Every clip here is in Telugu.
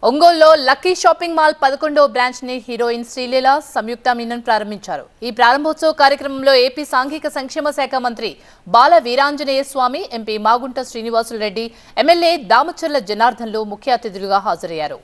ఒంగోలులో లక్కీ షాపింగ్ మాల్ 11వ బ్రాంచ్ ని హీరోయిన్ శ్రీలీల సంయుక్త మీనన్ ప్రారంభించారు. ఈ ప్రారంభోత్సవ కార్యక్రమంలో ఏపీ సాంఘిక సంక్షేమ శాఖ మంత్రి బాల వీరాంజనేయ స్వామి, ఎంపీ మాగుంట శ్రీనివాసులు రెడ్డి, ఎమ్మెల్యే దామచర్ల జనార్దన్లు ముఖ్య అతిథులుగా హాజరయ్యారు.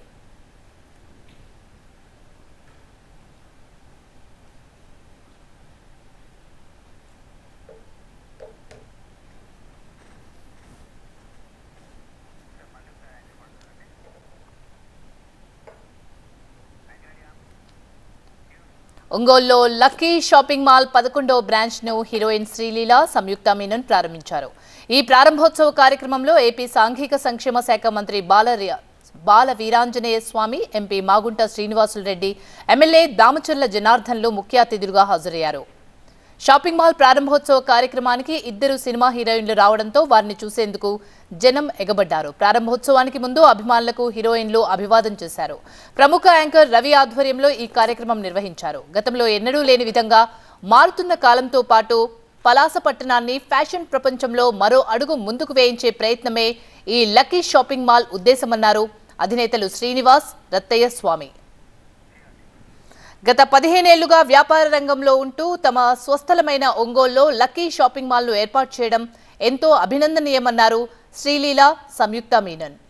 ఒంగోలులో లక్కీ షాపింగ్ మాల్ 11వ బ్రాంచ్ ను హీరోయిన్ శ్రీలీల సంయుక్త మీనన్ ప్రారంభించారు. ఈ ప్రారంభోత్సవ కార్యక్రమంలో ఏపీ సాంఘిక సంక్షేమ శాఖ మంత్రి బాల వీరాంజనేయ స్వామి, ఎంపీ మాగుంట శ్రీనివాసులు రెడ్డి, ఎమ్మెల్యే దామచర్ల జనార్దన్లు ముఖ్య అతిథులుగా హాజరయ్యారు. షాపింగ్ మాల్ ప్రారంభోత్సవ కార్యక్రమానికి 2 సినిమా హీరోయిన్లు రావడంతో వారిని చూసేందుకు జనం ఎగబడ్డారు. ప్రారంభోత్సవానికి ముందు అభిమానులకు హీరోయిన్లు అభివాదం చేశారు. ప్రముఖ యాంకర్ రవి ఆధ్వర్యంలో ఈ కార్యక్రమం నిర్వహించారు. గతంలో ఎన్నడూ లేని విధంగా మారుతున్న కాలంతో పాటు పలాస పట్టణాన్ని ఫ్యాషన్ ప్రపంచంలో మరో అడుగు ముందుకు వేయించే ప్రయత్నమే ఈ లక్కీ షాపింగ్ మాల్ ఉద్దేశమన్నారు అధినేతలు శ్రీనివాస్, రత్తయ్య స్వామి. గత 15 ఏళ్లుగా వ్యాపార రంగంలో ఉంటూ తమ స్వస్థలమైన ఒంగోలులో లక్కీ షాపింగ్ మాల్ను ఏర్పాటు చేయడం ఎంతో అభినందనీయమన్నారు శ్రీలీల, సంయుక్త మీనన్.